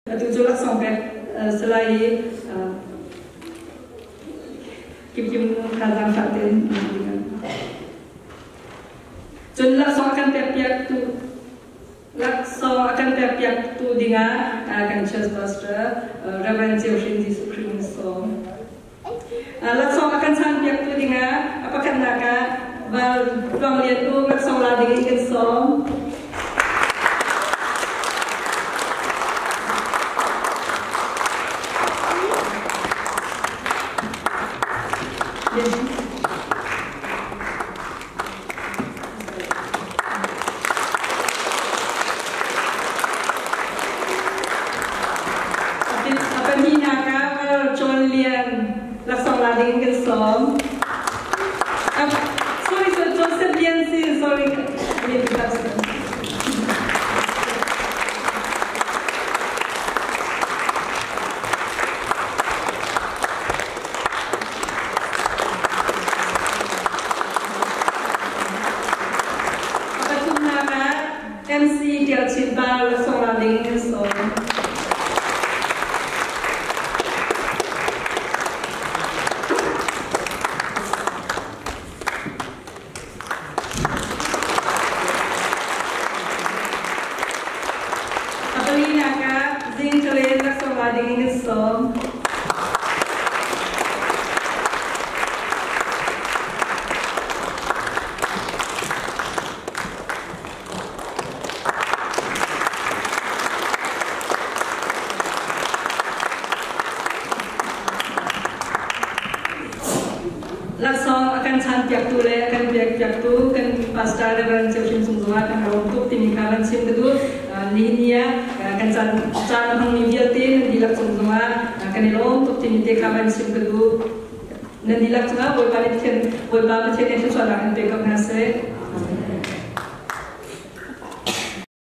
Tujuh sampai selai kim kadang fatin jun lakso akan tepiak tu lakso akan tepiak tu dengan akan church pastor Reverend Joshua Sukriso lakso akan sampiak tu dengan apa kan naka bal pamlian tu lakso lading ikan som MC dia cinta langsung landing so apalagi nak zing kalian langsung landing so laksong akan cantiak tu le akan piak tu kan pastor Reverend Joshua Sungzuma akan untuk timikalan sim kedua linia akan can hang niviatin di laksong semua akan ilom untuk timikalan sim kedua dan di laksong boy palit ken boy baba chen itu soalan akan pekap nase